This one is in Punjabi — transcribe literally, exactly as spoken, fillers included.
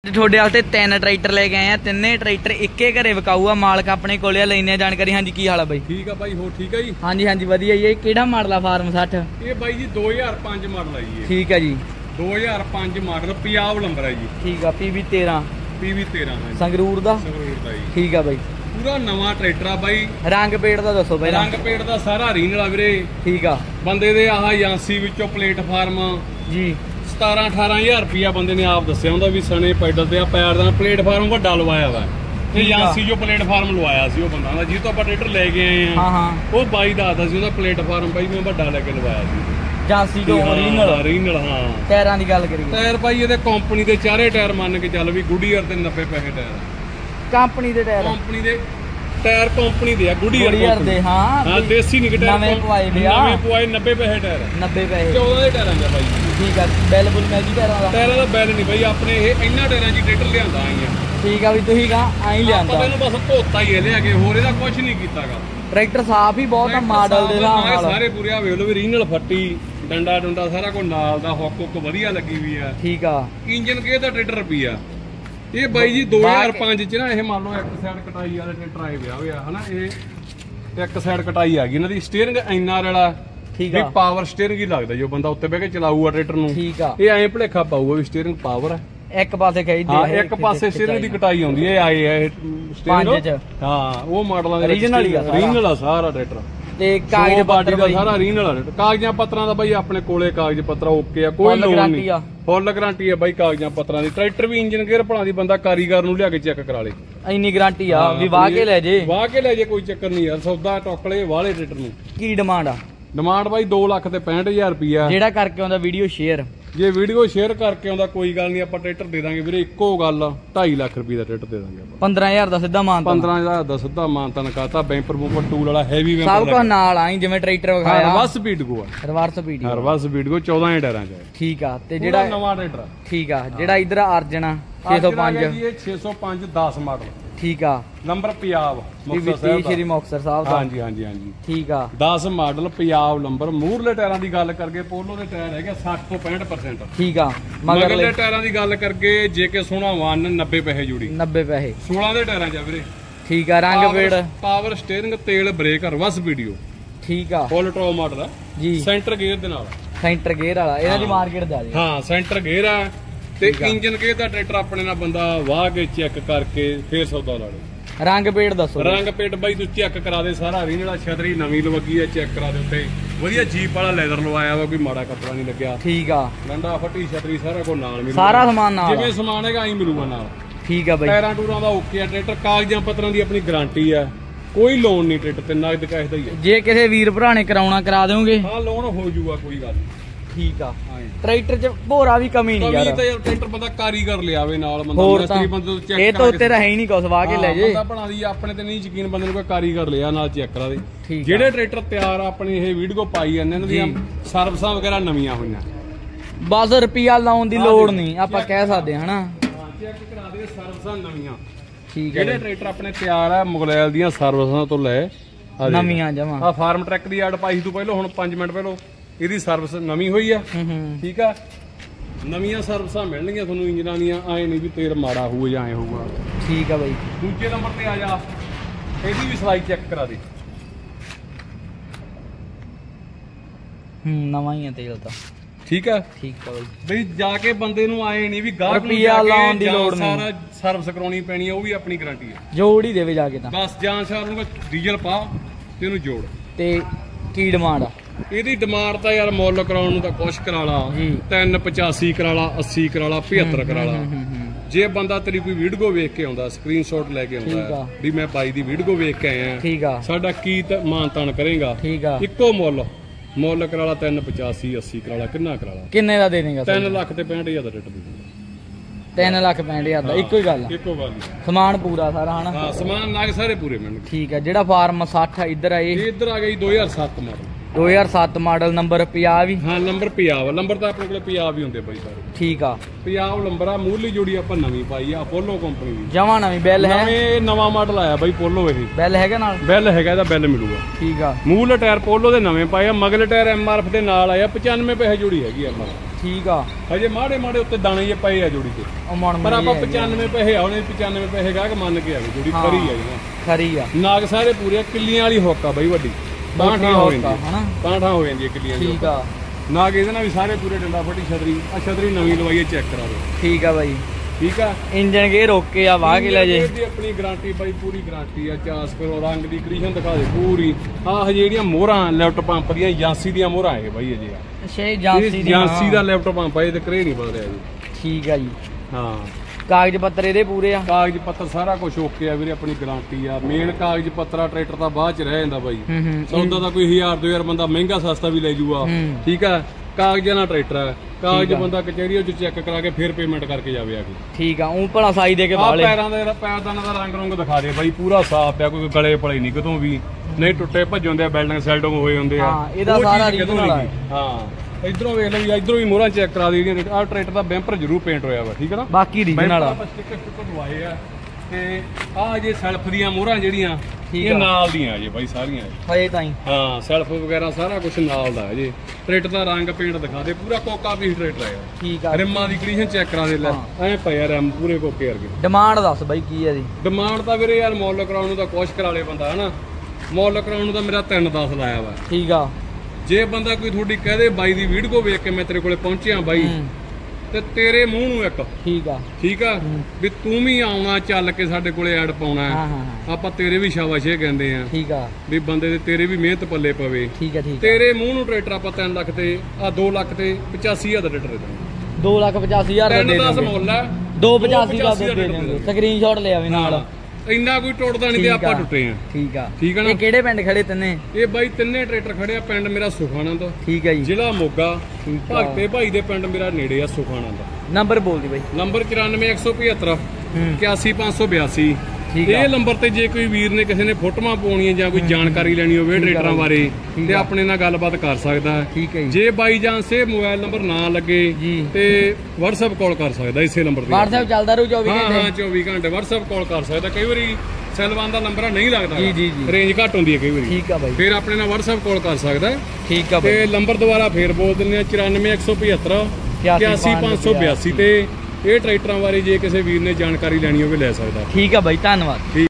ਤੁਹਾਡੇ ਵਾਸਤੇ ਤਿੰਨ ਟਰੈਕਟਰ ਲੈ ਕੇ ਆਏ ਆ। ਤਿੰਨੇ ਟਰੈਕਟਰ ਇੱਕੇ ਘਰੇ ਵਿਕਾਊ ਆ। ਮਾਲਕ ਆਪਣੇ ਕੋਲੇ ਆ। ਲੈਣੇ ਆ ਜਾਣਕਾਰੀ। ਹਾਂਜੀ ਕੀ ਹਾਲ ਆ ਬਾਈ? ਠੀਕ ਆ ਬਾਈ। ਹੋ ਠੀਕ ਆ ਜੀ? ਹਾਂਜੀ ਹਾਂਜੀ ਵਧੀਆ ਜੀ। ਇਹ ਕਿਹੜਾ ਮਾਡਲ ਆ ਫਾਰਮ ਸੱਠ? ਇਹ ਬਾਈ ਜੀ ਦੋ ਹਜ਼ਾਰ ਪੰਜ ਮਾਡਲ ਆ ਜੀ। ਠੀਕ ਆ ਜੀ। ਦੋ ਹਜ਼ਾਰ ਪੰਜ ਮਾਡਲ ਪੰਜਾਬ ਨੰਬਰ ਹੈ ਜੀ। ਠੀਕ ਆ। ਪੀ ਵੀ ਤੇਰਾਂ ਪੀ ਵੀ ਤੇਰਾਂ ਸੰਗਰੂਰ ਦਾ। ਸੰਗਰੂਰ ਦਾ ਜੀ। ਠੀਕ ਆ ਬਾਈ। ਪੂਰਾ ਨਵਾਂ ਟਰੈਕਟਰ ਆ ਬਾਈ। ਰੰਗ ਪੇਟ ਦਾ ਦੱਸੋ ਪਹਿਲਾਂ। ਰੰਗ ਪੇਟ ਦਾ ਸਾਰਾ ਰੀਨਲ ਆ ਵੀਰੇ। ਠੀਕ ਆ। ਬੰਦੇ ਦੇ ਆਹ ਏਜੰਸੀ ਵਿੱਚੋਂ ਪਲੇਟਫਾਰਮ ਜੀ ਸਤਾਰਾਂ ਅਠਾਰਾਂ ਹਜ਼ਾਰ ਰੁਪਇਆ ਬੰਦੇ ਨੇ ਆਪ ਦੱਸਿਆ ਹੁੰਦਾ ਵੀ ਸਣੇ ਪੈਡਲ ਤੇ ਆ ਪੈਰ ਦਾ ਪਲੇਟਫਾਰਮ ਵੱਡਾ ਲਵਾਇਆ ਵਾ। ਤੇ ਏਜੰਸੀ ਜੋ ਪਲੇਟਫਾਰਮ ਲਵਾਇਆ ਸੀ ਉਹ ਬੰਦਾ ਦਾ ਜਿਹਦੇ ਤੋਂ ਆਪਾਂ ਟਰੈਕਟਰ ਲੈ ਕੇ ਆਏ ਆ। ਹਾਂ ਹਾਂ ਉਹ ਬਾਈ ਦੱਸਦਾ ਸੀ ਉਹਦਾ ਪਲੇਟਫਾਰਮ ਬਾਈ ਮੈਂ ਵੱਡਾ ਲੈ ਕੇ ਲਵਾਇਆ ਸੀ ਏਜੰਸੀ ਤੋਂ। ਰੀਨਲ ਰੀਨਲ ਹਾਂ। ਟਾਇਰਾਂ ਦੀ ਗੱਲ ਕਰੀਏ ਟਾਇਰ ਬਾਈ ਇਹਦੇ ਕੰਪਨੀ ਦੇ ਚਾਰੇ ਟਾਇਰ ਮੰਨ ਕੇ ਚੱਲ ਵੀ ਗੁੱਡੀਅਰ ਤੇ ਨੱਬੇ ਪੈਸੇ ਟਾਇਰ। ਕੰਪਨੀ ਦੇ ਟਾਇਰ। ਕੰਪਨੀ ਦੇ ਟਾਇਰ ਕੰਪਨੀ ਦੇ ਆ ਗੁੱਡੀਅਰ ਦੇ। ਹਾਂ ਹਾਂ ਦੇਸੀ ਨਹੀਂ ਟਾਇਰ। ਨਵੇਂ ਪਵਾਏ ਦੇ ਆ। ਨਵੇਂ ਪਵਾਏ ਨੱਬੇ ਪੈਸੇ ਟਾਇਰ। ਨੱਬੇ ਪੈਸੇ ਚੌਦਾਂ ਦੇ ਟਾਇਰਾਂ ਦਾ ਬਾਈ। ਠੀਕ ਆ। ਬੈਲ ਬੁਲ ਮਿਲ ਜੀ ਟਾਇਰਾਂ ਦਾ? ਟਾਇਰਾਂ ਦਾ ਬੈਲ ਨਹੀਂ ਬਾਈ ਆਪਣੇ ਇਹ ਇੰਨਾ ਟਾਇਰਾਂ ਜੀ ਟਰੈਕਟਰ ਲਿਆਂਦਾ ਆਈਆਂ। ਠੀਕ ਆ ਵੀ ਤੁਸੀਂ ਕਹਾਂ ਆਈ ਲਿਆਂਦਾ। ਆਪਾਂ ਇਹਨੂੰ ਬਸ ਧੋਤਾ ਹੀ ਲਿਆ ਕੇ ਹੋਰ ਇਹਦਾ ਕੁਝ ਨਹੀਂ ਕੀਤਾਗਾ। ਟਰੈਕਟਰ ਸਾਫ ਹੀ ਬਹੁਤ ਆ ਮਾਡਲ ਦੇ ਹਿਸਾਬ ਨਾਲ। ਸਾਰੇ ਪੂਰੇ ਆ ਵੇਖ ਲਓ ਵੀ ਰੀਨਲ ਫੱਟੀ ਡੰਡਾ ਡੁੰਡਾ ਸਾਰਾ ਕੁਝ ਨਾਲ ਦਾ ਹੁੱਕ ਹੁੱਕ ਵਧੀਆ ਲੱਗੀ ਵੀ ਆ। ਠੀਕ ਆ। ਇੰਜਨ ਕੇ ਦਾ ਟਰੈਕਟਰ ਰੁਪਈਆ ਇਹ ਬਾਈ ਜੀ ਦੋ ਹਜ਼ਾਰ ਪੰਜ ਚ ਨਾ ਇਹ ਮੰਨ ਲਓ ਇੱਕ ਸਾਈਡ ਕਟਾਈ ਵਾਲੇ ਟਰੈਕਟਰ ਆਏ ਵਿਆ ਹੋਇਆ ਹਨਾ। ਇਹ ਇੱਕ ਸਾਈਡ ਕਟਾਈ ਆ ਗਈ ਇਹਨਾਂ ਦੀ। ਸਟੀਅਰਿੰਗ ਇੰਨਾ ਰਲਾ ਠੀਕ ਵੀ ਆ। ਪਾਵਰ ਸਟੀਅਰਿੰਗ ਹੀ ਲੱਗਦਾ ਜੋ ਬੰਦਾ ਉੱਤੇ ਬਹਿ ਕੇ ਚਲਾਊਗਾ ਟਰੈਕਟਰ ਨੂੰ। ਠੀਕ ਆ। ਇਹ ਐਂ ਭਲੇਖਾ ਪਾਊਗਾ ਵੀ ਸਟੀਅਰਿੰਗ ਪਾਵਰ ਹੈ। ਇੱਕ ਪਾਸੇ ਖਿੱਚਦੇ ਹਾਂ ਇੱਕ ਪਾਸੇ ਸਟੀਅਰਿੰਗ ਦੀ ਕਟਾਈ ਆਉਂਦੀ ਹੈ। ਆਏ ਇਹ ਪੰਜ ਚ। ਹਾਂ ਉਹ ਮਾਡਲਾਂ ਦੇ ਰੀਜਨਲ ਹੀ ਆ ਸਾਰਾ। ਰੀਜਨਲ ਆ ਸਾਰਾ ਟਰੈਕਟਰ। ਤੇ ਕਾਗਜ਼ ਪੱਤਰ ਦਾ ਸਾਰਾ ਰੀਨਲ ਆ। ਕਾਗਜ਼ਾਂ ਪੱਤਰਾਂ ਦਾ ਬਾਈ ਆਪਣੇ ਕੋਲੇ ਕਾਗਜ਼ ਪੱਤਰ ਓਕੇ ਆ। ਕੋਈ ਲੋੜ ਨਹੀਂ। ਫੁੱਲ ਗਾਰੰਟੀ ਆ ਬਾਈ ਕਾਗਜ਼ਾਂ ਪੱਤਰਾਂ ਦੀ। ਟਰੈਕਟਰ ਵੀ ਇੰਜਨ ਗੇਅਰ ਭਲਾ ਦੀ ਬੰਦਾ ਕਾਰੀਗਰ ਨੂੰ ਲਿਆ ਕੇ ਚੈੱਕ ਕਰਾ ਲੇ। ਇੰਨੀ ਗਾਰੰਟੀ ਆ ਵੀ ਵਾਹ ਕੇ ਲੈ ਜੇ। ਵਾਹ ਕੇ ਲੈ ਜੇ ਕੋਈ ਚੱਕਰ ਨਹੀਂ ਯਾਰ। ਸੌਦਾ ਟੋਕਲੇ ਵਾਲੇ ਟਰੈਕਟਰ ਨੂੰ। ਕੀ ਡਿਮਾਂਡ ਆ? ਡਿਮਾਂਡ ਬਾਈ ਦੋ ਲੱਖ ਤੇ ਪੈਂਹਠ ਹਜ਼ਾਰ ਰੁਪਿਆ। ਜਿਹੜਾ ਕਰਕੇ ਆਉਂਦਾ ਵੀਡੀਓ ਸ਼ੇਅਰ। ਜੇ ਵੀਡੀਓ ਸ਼ੇਅਰ ਕਰਕੇ ਆਉਂਦਾ ਕੋਈ ਗੱਲ ਨਹੀਂ ਆਪਾਂ ਟਰੈਕਟਰ ਦੇ ਦਾਂਗੇ ਵੀਰੇ। ਇੱਕੋ ਗੱਲ ਢਾਈ ਲੱਖ ਰੁਪਏ ਦਾ ਟਰੈਕਟਰ ਦੇ ਦਾਂਗੇ ਆਪਾਂ। ਪੰਦਰਾਂ ਹਜ਼ਾਰ ਦਾ ਸਿੱਧਾ ਮਾਨਤਾ। ਪੰਦਰਾਂ ਹਜ਼ਾਰ ਦਾ ਸਿੱਧਾ ਮਾਨਤਾ ਨਕਾਤਾ। ਬੈਂਪਰ ਬੂਪਰ ਟੂਲ ਵਾਲਾ ਹੈਵੀ ਸਭ ਕੁਝ ਨਾਲ ਆਈ ਜਿਵੇਂ ਟਰੈਕਟਰ ਵਿਖਾਇਆ। ਰਿਵਰਸ ਸਪੀਡ ਕੋ ਆ। ਰਿਵਰਸ ਸਪੀਡ ਰਿਵਰਸ ਸਪੀਡ ਕੋ ਚੌਦਾਂ ਟਾਇਰਾਂ ਚ। ਠੀਕ ਆ। ਤੇ ਜਿਹੜਾ ਨਵਾਂ ਟਰੈਕਟਰ ਠੀਕ ਆ ਜਿਹੜਾ ਇਧਰ ਅਰਜਨ ਆ ਛੇ ਸੌ ਪੰਜ ਜੀ ਇਹ ਛੇ ਸੌ ਪੰਜ ਦਸ ਮਾਡਲ। ਠੀਕ ਆ। ਨੰਬਰ ਪੰਜਾਬ ਸ਼੍ਰੀ ਮੁਕਤਸਰ ਸਾਹਿਬ ਦਾ। ਹਾਂਜੀ ਹਾਂਜੀ ਹਾਂਜੀ ਠੀਕ ਆ। ਦਸ ਮਾਡਲ ਪੰਜਾਬ ਨੰਬਰ। ਮੂਹਰਲੇ ਟਾਇਰਾਂ ਦੀ ਗੱਲ ਕਰਕੇ ਪੋਲੋ ਦੇ ਟਾਇਰ ਹੈਗੇ ਸੱਠ ਤੋਂ ਪੈਂਹਠ ਪਰਸੈਂਟ। ਠੀਕ ਆ। ਮਗਰਲੇ ਟਾਇਰਾਂ ਦੀ ਗੱਲ ਕਰਕੇ ਜੇ ਕੇ ਸੋਨਾ ਵਨ ਨੱਬੇ ਪੈਸੇ ਜੁੜੀ। ਨੱਬੇ ਪੈਸੇ ਸੋਲਾਂ ਦੇ ਟਾਇਰਾਂ ਚ ਵੀਰੇ। ਠੀਕ ਆ। ਰੰਗ ਪੇੜ ਪਾਵਰ ਸਟੀਅਰਿੰਗ ਤੇਲ ਬ੍ਰੇਕ ਰਿਵਰਸ ਵੀਡੀਓ। ਠੀਕ ਆ। ਫੁੱਲ ਟਰੋ ਮਾਡਲ ਆ ਜੀ। ਸੈਂਟਰ ਗੇਅਰ ਦੇ ਨਾਲ। ਸੈਂਟਰ ਗੇਅਰ ਵਾਲਾ ਇਹਨਾਂ ਦੀ ਮਾਰਕੀਟ ਦਾ ਜੀ। ਹਾਂ ਸੈਂਟਰ ਗੇਅਰ ਆ ਤੇ ਇੰਜਨ ਗੇਅਰ ਦਾ ਟਰੈਕਟਰ ਆਪਣੇ ਨਾਲ ਬੰਦਾ ਵਾਹ ਕੇ ਚੈੱਕ ਕਰਕੇ ਫੇਰ ਸੌਦਾ ਲਾ ਲੇ। ਰੰਗ ਪੇਟ ਦੱਸੋ। ਰੰਗ ਪੇਟ ਬਾਈ ਤੂੰ ਚੈੱਕ ਕਰਾ ਦੇ ਸਾਰਾ ਰੀਨਲ। ਛਤਰੀ ਨਵੀਂ ਲਵਗੀ ਆ ਚੈੱਕ ਕਰਾ ਦੇ ਉੱਤੇ। ਵਧੀਆ ਜੀਪ ਵਾਲਾ ਲੈਦਰ ਲਵਾਇਆ ਵਾ ਕੋਈ ਮਾੜਾ ਕੱਪੜਾ ਨਹੀਂ ਲੱਗਿਆ। ਠੀਕ ਆ। ਡੰਡਾ ਫੱਟੀ ਛਤਰੀ ਸਾਰਾ ਕੁਝ ਨਾਲ ਮਿਲੂਗਾ। ਸਾਰਾ ਸਮਾਨ ਨਾਲ ਜਿਵੇਂ ਸਮਾਨ ਹੈਗਾ ਐਂ ਮਿਲੂਗਾ ਨਾਲ। ਠੀਕ ਆ ਬਾਈ। ਟਾਇਰਾਂ ਟੂਰਾਂ ਦਾ ਓਕੇ ਆ ਟਰੈਕਟਰ। ਕਾਗਜ਼ਾਂ ਪੱਤਰਾਂ ਦੀ ਆਪਣੀ ਗਾਰੰਟੀ ਆ। ਕੋਈ ਲੋਨ ਨਹੀਂ ਟਰੈਕਟਰ ਤੇ ਨਗਦ ਕੈਸ਼ ਦਾ ਹੀ ਆ। ਜੇ ਕਿਸੇ ਵੀਰ ਭਰਾ ਨੇ ਕਰਾਉਣਾ ਕਰਾ ਦੇਵੋਗੇ? ਹਾਂ ਲੋਨ ਹੋ ਜਾਊਗਾ ਕੋਈ ਗੱਲ ਨਹੀਂ। ਠੀਕ ਆ। ਟਰੈਕਟਰ ਚ ਭੋਰਾ ਵੀ ਕਮੀ ਨਹੀਂ ਯਾਰ। ਕਮੀ ਤਾਂ ਯਾਰ ਟਰੈਕਟਰ ਬੰਦਾ ਕਾਰੀਗਰ ਲਿਆਵੇ ਨਾਲ ਬੰਦਾ ਮਿਸਤਰੀ ਬੰਦੇ ਤੋਂ ਚੈੱਕ। ਇਹ ਤਾਂ ਉੱਤੇ ਰਹੀ ਨਹੀਂ ਕੁਛ ਵਾਹ ਕੇ ਲੈ ਜੇ। ਬੰਦਾ ਬਣਾ ਦੀ ਆਪਣੇ ਤੇ ਨਹੀਂ ਯਕੀਨ ਬੰਦੇ ਨੂੰ ਕੋਈ ਕਾਰੀਗਰ ਲਿਆ ਨਾਲ ਚੈੱਕ ਕਰਾ ਦੇ। ਜਿਹੜੇ ਟਰੈਕਟਰ ਤਿਆਰ ਆਪਣੀ ਇਹ ਵੀਡੀਓ ਪਾਈ ਜਾਂਦੇ ਇਹਨਾਂ ਦੀਆਂ ਸਰਵਿਸਾਂ ਵਗੈਰਾ ਨਵੀਆਂ ਹੋਈਆਂ। ਬਸ ਰੁਪਿਆ ਲਾਉਣ ਦੀ ਲੋੜ ਨਹੀਂ ਆਪਾਂ ਕਹਿ ਸਕਦੇ ਹਾਂ ਹਨਾ। ਚੈੱਕ ਕਰਾ ਦੇ ਸਰਵਿਸਾਂ ਨਵੀਆਂ। ਠੀਕ ਹੈ। ਜਿਹੜੇ ਟਰੈਕਟਰ ਆਪਣੇ ਤਿਆਰ ਆ ਮੁਗਲੈਲ ਦੀਆਂ ਸਰਵਿਸਾਂ ਤੋਂ ਲੈ ਨਵੀਆਂ ਜਮਾ। ਆ ਫਾਰਮ ਟਰੈਕ ਦੀ ਐਡ ਪਾਈ ਤੂੰ ਪਹਿਲਾਂ ਹੁਣ ਪੰਜ ਮਿੰਟ ਪਹਿਲਾਂ ਇਹਦੀ ਸਰਵਿਸ ਨਵੀਂ ਹੋਈ ਆ। ਠੀਕ ਆ। ਨਵੀਆਂ ਸਰਵਿਸਾਂ ਮਿਲਣਗੀਆਂ ਤੁਹਾਨੂੰ ਇੰਜਨਾਂ ਦੀਆਂ। ਆਏ ਨਹੀਂ ਵੀ ਤੇਲ ਮਾੜਾ ਹੋਊ ਜਾਂ ਐ ਹੋਊਗਾ। ਠੀਕ ਆ ਬਾਈ। ਦੂਜੇ ਨੰਬਰ ਤੇ ਆ ਜਾ ਇਹਦੀ ਵੀ ਸਲਾਈ ਚੈੱਕ ਕਰਾ ਦੇ। ਹੂੰ ਨਵਾਂ ਹੀ ਆ ਤੇਲ ਤਾਂ। ਠੀਕ ਆ। ਠੀਕ ਆ ਬਾਈ। ਬਈ ਜਾ ਕੇ ਬੰਦੇ ਨੂੰ ਆਏ ਨਹੀਂ ਵੀ ਗਾਹਕ ਨੂੰ ਰੁਪਿਆ ਲਾਉਣ ਦੀ ਲੋੜ ਨਹੀਂ। ਸਾਰਾ ਸਰਵਿਸ ਕਰਾਉਣੀ ਪੈਣੀ ਆ ਉਹ ਵੀ ਆਪਣੀ ਗਾਰੰਟੀ ਆ। ਜੋੜ ਹੀ ਦੇਵੇ ਜਾ ਕੇ ਤਾਂ ਬਸ। ਜਾਂ ਸਾਰ ਨੂੰ ਡੀਜ਼ਲ ਪਾ ਤੇ ਇਹਨੂੰ ਜੋੜ। ਤੇ ਕੀ ਡਿਮਾਂਡ ਆ ਇਹਦੀ? ਡਿਮਾਂਡ ਤਾਂ ਯਾਰ ਮੁੱਲ ਕਰਾਉਣ ਨੂੰ ਤਾਂ ਕੁਛ ਕਰਾ ਲਾ। ਤਿੰਨ ਪਚਾਸੀ ਕਰਾ ਲਾ, ਅੱਸੀ ਕਰਾ ਲਾ, ਪਝੱਤਰ ਕਰਾ ਲਾ। ਜੇ ਬੰਦਾ ਤੇਰੀ ਕੋਈ ਵੀਡੀਓ ਵੇਖ ਕੇ ਆਉਂਦਾ ਸਕਰੀਨਸ਼ਾਟ ਲੈ ਕੇ ਆਉਂਦਾ ਵੀ ਮੈਂ ਬਾਈ ਦੀ ਵੀਡੀਓ ਵੇਖ ਕੇ ਆਇਆ। ਠੀਕ ਆ। ਸਾਡਾ ਕੀ ਮਾਨ ਤਾਨ ਕਰੇਗਾ? ਠੀਕ ਆ। ਇੱਕੋ ਮੁੱਲ ਮੁੱਲ ਕਰਾ ਲਾ ਤਿੰਨ ਪਚਾਸੀ ਅੱਸੀ ਕਰਾ ਲਾ। ਕਿੰਨਾ ਕਰਾ ਲਾ? ਕਿੰਨੇ ਦਾ ਦੇ ਦੇਗਾ? ਤਿੰਨ ਲੱਖ ਤੇ ਪੈਂਹਠ ਹਜ਼ਾਰ ਦਾ ਰੇਟ ਦੇ ਦੂੰਗਾ। ਤਿੰਨ ਲੱਖ ਪੈਂਹਠ ਹਜ਼ਾਰ ਦਾ ਇੱਕੋ ਹੀ ਗੱਲ ਆ। ਇੱਕੋ ਗੱਲ। ਸਮਾਨ ਪੂਰਾ ਸਾਰਾ ਹਨਾ। ਹਾਂ ਸਮਾਨ ਨਾਗ ਸਾਰੇ ਪੂਰੇ ਮਿਲਣਗੇ। ਠੀਕ ਆ। ਜਿਹੜਾ ਫਾਰਮ ਸੱਠ ਇੱਧਰ ਆਏ ਇੱਧਰ ਆ ਗਈ ਦੋ ਹਜ਼ਾਰ ਸੱਤ ਮਾਡਲ। ਦੋ ਹਜ਼ਾਰ ਸੱਤ ਮਾਡਲ। ਨੰਬਰ ਪੰਜਾਬ ਵੀ? ਹਾਂ ਨੰਬਰ ਪੰਜਾਬ। ਨੰਬਰ ਤਾਂ ਆਪਣੇ ਕੋਲ ਪੰਜਾਬ ਹੀ ਹੁੰਦੇ ਬਾਈ ਸਾਰੇ। ਠੀਕ ਆ। ਪੰਜਾਬ ਨੰਬਰ ਆ। ਮੂਹਰਲੀ ਜੋੜੀ ਆਪਾਂ ਨਵੀਂ ਪਾਈ ਆ ਅਪੋਲੋ ਕੰਪਨੀ ਦੀ। ਜਮਾ ਨਵੀਂ। ਬਿੱਲ ਹੈ? ਨਵੇਂ ਨਵਾਂ ਮਾਡਲ ਆਇਆ ਬਾਈ ਪੋਲੋ। ਇਹ ਬਿੱਲ ਹੈਗਾ ਨਾਲ? ਬਿੱਲ ਹੈਗਾ ਇਹਦਾ ਬਿੱਲ ਮਿਲੂਗਾ। ਠੀਕ ਆ। ਮੂਹਰਲੇ ਟਾਇਰ ਪੋਲੋ ਦੇ ਨਵੇਂ ਪਾਏ ਆ। ਮਗਲੇ ਟਾਇਰ ਐਮ ਆਰ ਐਫ ਦੇ ਨਾਲ ਆਇਆ। ਪਚਾਨਵੇਂ ਪੈਸੇ ਜੋੜੀ ਹੈਗੀ ਐਮ ਆਰ ਐਫ। ਠੀਕ ਆ ਹਜੇ ਮਾੜੇ ਮਾੜੇ ਉੱਤੇ ਦਾਣੇ ਜੇ ਪਏ ਆ ਜੋੜੀ ਤੇ ਪਰ ਆਪਾਂ ਪਚਾਨਵੇਂ ਪੈਸੇ ਆਉਣੇ ਪਚਾਨਵੇਂ ਪੈਸੇ ਗਾ ਕੇ ਮੰਨ ਕੇ ਆਵੇ ਜੋੜੀ ਖਰੀ ਆ ਜੀ ਖਰੀ ਆ ਨਾਗ ਸਾਰੇ ਪੂਰੇ ਕਿੱਲੀਆਂ ਵਾਲੀ ਹੁੱਕ ਆ ਬਾਈ ਵੱਡੀ ਬਾਂਠਾਂ ਹੋ ਜਾਂਦੀ ਹਨਾ ਬਾਂਠਾਂ ਹੋ ਜਾਂਦੀ ਕਿੱਲੀਆਂ ਦੀ ਠੀਕ ਆ ਨਾਗ ਇਹਦੇ ਨਾਲ ਵੀ ਸਾਰੇ ਪੂਰੇ ਡੰਡਾ ਫੱਟੀ ਛਤਰੀ ਆ ਛਤਰੀ ਨਵੀਂ ਲਵਾਈਏ ਚੈੱਕ ਕਰਾ ਲਓ ਠੀਕ ਆ ਬਾਈ ਠੀਕ ਆ ਇੰਜਨ ਗੇਅਰ ਓਕੇ ਆ ਵਾਹ ਕੇ ਲੈ ਜੇ ਇਹਦੀ ਆਪਣੀ ਗਾਰੰਟੀ ਬਾਈ ਪੂਰੀ ਗਾਰੰਟੀ ਆ ਚਾਸ ਕਰੋ ਰੰਗ ਦੀ ਕੰਡੀਸ਼ਨ ਦਿਖਾ ਦੇ ਪੂਰੀ ਆਹ ਜਿਹੜੀਆਂ ਮੋਹਰਾਂ ਲੈਫਟ ਪੰਪ ਦੀਆਂ ਏਜੰਸੀ ਦੀਆਂ ਮੋਹਰਾਂ ਇਹ ਬਾਈ ਅਜੇ ਆ ਅੱਛਾ ਏਜੰਸੀ ਦੀ ਏਜੰਸੀ ਦਾ ਲੈਫਟ ਪੰਪ ਆ ਇਹ ਤੇ ਕਰੇ ਨਹੀਂ ਬਣ ਰਿਹਾ ਜੀ ਠੀਕ ਆ ਜੀ ਹਾਂ ਕਾਗਜ਼ ਪੱਤਰ ਇਹਦੇ ਪੂਰੇ ਆ ਕਾਗਜ਼ ਪੱਤਰ ਸਾਰਾ ਕੁਝ ਓਕੇ ਆ ਵੀਰੇ ਆਪਣੀ ਗਾਰੰਟੀ ਆ ਮੇਨ ਕਾਗਜ਼ ਪੱਤਰਾ ਟਰੈਕਟਰ ਦਾ ਬਾਅਦ ਚ ਰਹਿ ਜਾਂਦਾ ਬਾਈ ਸੌਦਾ ਦਾ ਕੋਈ ਹਜ਼ਾਰ ਦੋ ਹਜ਼ਾਰ ਬੰਦਾ ਮਹਿੰਗਾ ਸਸਤਾ ਵੀ ਲੈ ਜੂਗਾ ਠੀਕ ਆ ਕਾਗਜ਼ਾਂ ਨਾਲ ਟਰੈਕਟਰ ਆ ਕਾਗਜ਼ ਬੰਦਾ ਕਚਹਿਰੀ ਚ ਚੈੱਕ ਕਰਾ ਕੇ ਫਿਰ ਪੇਮੈਂਟ ਕਰਕੇ ਜਾਵੇ ਆ ਕੇ ਠੀਕ ਆ ਉਹ ਭਲਾ ਸਾਈ ਦੇ ਕੇ ਬਾਲੇ ਪੈਰਾਂ ਦੇ ਪੈਰਦਾਨਾਂ ਦਾ ਰੰਗ ਰੰਗ ਦਿਖਾ ਦੇ ਬਾਈ ਪੂਰਾ ਸਾਫ਼ ਆ ਕੋਈ ਗਲੇ ਪਲੇ ਨਹੀਂ ਕਿਤੋਂ ਵੀ ਨਹੀਂ ਟੁੱਟੇ ਭੱਜ ਹੁੰਦੇ ਆ ਬਿਲਡਿੰਗ ਸੈਲਡਿੰਗ ਹੋਏ ਹੁੰਦੇ ਆ ਹਾਂ ਇਹਦਾ ਸਾਰਾ ਰੀਜਨਲ ਆ ਹਾਂ ਇਧਰੋਂ ਵੇਖ ਲਓ ਇਧਰੋਂ ਵੀ ਮੋਹਰਾਂ ਚੈੱਕ ਕਰਾ ਦੇ ਆ ਟਰੈਕਟਰ ਦਾ ਬੈਂਪਰ ਜ਼ਰੂਰ ਪੇਂਟ ਹੋਇਆ ਵਾ ਠੀਕ ਹੈ ਨਾ ਬਾਕੀ ਰੀਜਨਲ ਆ ਸਟicker ਸਟicker ਲਵਾਏ ਆ ਤੇ ਆ ਜੇ ਸੈਲਫ ਦੀਆਂ ਮੋਹਰਾਂ ਜਿਹੜੀਆਂ ਇਹ ਨਾਲ ਦੀਆਂ ਜੇ ਬਾਈ ਸਾਰੀਆਂ ਹਜੇ ਤਾਂ ਹੀ ਹਾਂ ਸੈਲਫ ਵਗੈਰਾ ਸਾਰਾ ਕੁਝ ਨਾਲ ਦਾ ਜੇ ਟਰੈਕਟਰ ਦਾ ਰੰਗ ਪੇਂਟ ਦਿਖਾ ਦੇ ਪੂਰਾ ਕੋਕਾ ਵੀ ਟਰੈਕਟਰ ਆ ਠੀਕ ਆ ਰਿਮਾਂ ਦੀ ਕੰਡੀਸ਼ਨ ਚੈੱਕ ਕਰਾ ਦੇ ਲੈ ਐ ਪਿਆ ਰਿਮ ਪੂਰੇ ਕੋਕੇ ਵਰਗੇ ਡਿਮਾਂਡ ਦੱਸ ਬਾਈ ਕੀ ਆ ਦੀ ਡਿਮਾਂਡ ਤਾਂ ਵੀਰੇ ਯਾਰ ਮੁੱਲ ਕਰਾਉਣ ਨੂੰ ਤਾਂ ਕੁਛ ਕਰਾ ਲੇ ਬੰਦਾ ਹਨਾ ਮੁੱਲ ਕਰਾਉਣ ਨੂੰ ਤਾਂ ਮੇਰਾ ਤਿੰਨ ਦਸ ਲਾਇਆ ਵਾ ਠੀਕ ਆ ਜੇ ਬੰਦਾ ਕੋਈ ਤੁਹਾਡੀ ਕਹਦੇ ਬਾਈ ਦੀ ਵੀਡੀਓ ਵੇਖ ਕੇ ਮੈਂ ਤੇਰੇ ਕੋਲੇ ਪਹੁੰਚਿਆ ਬਾਈ ਤੇ ਤੇਰੇ ਮੂੰਹ ਨੂੰ ਇੱਕ ਠੀਕ ਆ ਠੀਕ ਆ ਵੀ ਤੂੰ ਵੀ ਆਉਣਾ ਚੱਲ ਕੇ ਸਾਡੇ ਕੋਲੇ ਐਡ ਪਾਉਣਾ ਆਪਾਂ ਤੇਰੇ ਵੀ ਸ਼ਾਬਾਸ਼ੇ ਕਹਿੰਦੇ ਆ ਠੀਕ ਆ ਵੀ ਬੰਦੇ ਦੇ ਤੇਰੇ ਵੀ ਮਿਹਨਤ ਪੱਲੇ ਪਵੇ ਠੀਕ ਆ ਠੀਕ ਤੇਰੇ ਮੂੰਹ ਨੂੰ ਟਰੈਕਟਰ ਆਪਾਂ ਤਿੰਨ ਲੱਖ ਤੇ ਆ ਦੋ ਲੱਖ ਤੇ ਪਚਾਸੀ ਹਜ਼ਾਰ ਦਾ ਟਰੈਕਟਰ ਦੇ ਦੋ ਲੱਖ ਪਚਾਸੀ ਹਜ਼ਾਰ ਦਾ ਦੇ ਦੇ ਮੁੱਲ ਆ ਦੋ ਪਚਾਸੀ ਦਾ ਦੇ ਦੇ ਸਕਰੀਨਸ਼ਾਟ ਲੈ ਆਵੇ ਨਾਲ ਇੰਨਾ ਕੋਈ ਟੁੱਟਦਾ ਨਹੀਂ ਤੇ ਆਪਾਂ ਟੁੱਟੇ ਆ ਠੀਕ ਆ ਠੀਕ ਆ ਨਾ ਇਹ ਕਿਹੜੇ ਪਿੰਡ ਖੜੇ ਤਿੰਨੇ ਇਹ ਬਾਈ ਤਿੰਨੇ ਟਰੈਕਟਰ ਖੜੇ ਆ ਪਿੰਡ ਮੇਰਾ ਸੁਖਾਨੰਦ ਠੀਕ ਆ ਜੀ ਜ਼ਿਲ੍ਹਾ ਮੋਗਾ ਭਗਤੇ ਭਾਈ ਦੇ ਪਿੰਡ ਮੇਰਾ ਨੇੜੇ ਆ ਸੁਖਾਨੰਦ ਨੰਬਰ ਬੋਲ ਦੀ ਬਾਈ ਨੰਬਰ ਚੁਰਾਨਵੇਂ ਇੱਕ ਸੌ ਪਝੱਤਰ ਇਕਿਆਸੀ ਪੰਜ ਸੌ ਬਿਆਸੀ ਇਹ ਨੰਬਰ ਤੇ ਜੇ ਕੋਈ ਵੀਰ ਨੇ ਕਿਸੇ ਨੇ ਫੋਟੋਆਂ ਪਾਉਣੀਆਂ ਜਾਂ ਕੋਈ ਜਾਣਕਾਰੀ ਲੈਣੀ ਹੋਵੇ ਟਰੈਕਟਰਾਂ ਬਾਰੇ ਤੇ ਆਪਣੇ ਨਾਲ ਗੱਲਬਾਤ ਕਰ ਸਕਦਾ ਜੇ ਬਾਈ ਚਾਂਸ ਇਹ ਮੋਬਾਈਲ ਨੰਬਰ ਨਾ ਲੱਗੇ ਤੇ WhatsApp ਕਾਲ ਕਰ ਸਕਦਾ ਇਸੇ ਨੰਬਰ ਤੇ WhatsApp ਚੱਲਦਾ ਰਹੂ ਚੌਵੀ ਘੰਟੇ ਹਾਂ ਹਾਂ ਚੌਵੀ ਘੰਟੇ WhatsApp ਕਾਲ ਕਰ ਸਕਦਾ ਕਈ ਵਾਰੀ ਸੈਲਵਾਨ ਦਾ ਨੰਬਰ ਨਹੀਂ ਲੱਗਦਾ ਜੀ ਜੀ ਰੇਂਜ ਘੱਟ ਹੁੰਦੀ ਹੈ ਕਈ ਵਾਰੀ ਠੀਕ ਆ ਬਾਈ ਫਿਰ ਆਪਣੇ ਨਾਲ WhatsApp ਕਾਲ ਕਰ ਸਕਦਾ ਠੀਕ ਆ ਤੇ ਨੰਬਰ ਦੁਬਾਰਾ ਫੇਰ ਬੋਲ ਦਿੰਦੇ ਆ ਚੁਰਾਨਵੇਂ ਇੱਕ ਸੌ ਪਝੱਤਰ ਇਕਿਆਸੀ ਪੰਜ ਸੌ ਬਿਆਸੀ ਤੇ ਇਹ ਟਰੈਕਟਰਾਂ ਬਾਰੇ ਜੇ ਕਿਸੇ ਵੀਰ ਨੇ ਜਾਣਕਾਰੀ ਲੈਣੀ ਹੋਵੇ ਲੈ ਸਕਦਾ ਠੀਕ ਆ ਬਾਈ ਧੰਨਵਾਦ।